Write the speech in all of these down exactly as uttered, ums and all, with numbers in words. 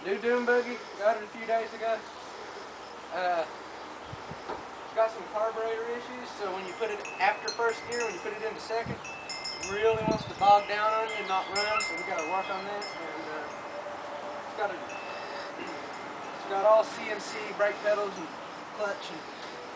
New Dune Buggy, got it a few days ago. Uh, got some carburetor issues, so when you put it after first gear, when you put it into second, it really wants to bog down on you and not run, so we got to work on that. And uh, it's got a, it's got all C N C brake pedals and clutch, and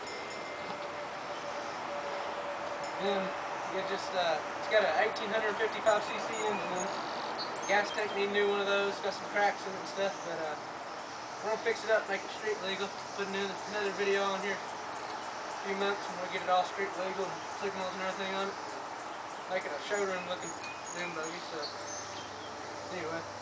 then it just uh, it's got an eighteen fifty-five c c engine in it. Gas tank need a new one of those. Got some cracks in it and stuff, but uh, we're gonna fix it up, make it street legal. Put another, another video on here in a few months when we get it all street legal, signals and everything on it. Make it a showroom looking Dune Buggy. So anyway.